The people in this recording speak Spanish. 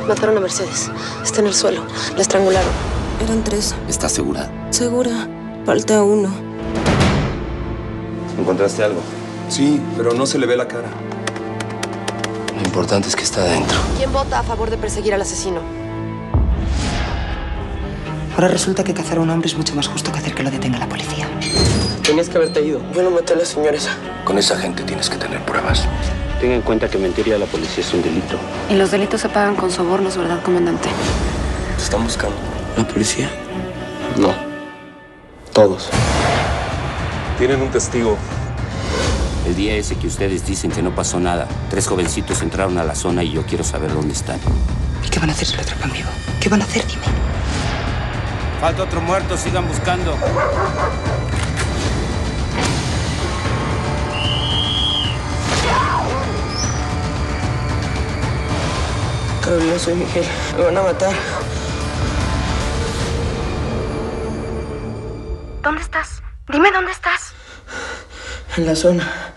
Mataron a Mercedes. Está en el suelo. La estrangularon. Eran 3. ¿Estás segura? Segura. Falta 1. ¿Encontraste algo? Sí, pero no se le ve la cara. Lo importante es que está adentro. ¿Quién vota a favor de perseguir al asesino? Ahora resulta que cazar a un hombre es mucho más justo que hacer que lo detenga la policía. Tenías que haberte ido. Yo no maté a la señora esa. Con esa gente tienes que tener pruebas. Tenga en cuenta que mentir a la policía es un delito. Y los delitos se pagan con sobornos, ¿verdad, comandante? Te están buscando. ¿La policía? No. Todos. Tienen un testigo. El día ese que ustedes dicen que no pasó nada, 3 jovencitos entraron a la zona y yo quiero saber dónde están. ¿Y qué van a hacer si lo atrapan vivo? ¿Qué van a hacer? Dime. Falta otro muerto, sigan buscando. Carolina, soy Miguel. Me van a matar. ¿Dónde estás? Dime dónde estás. En la zona.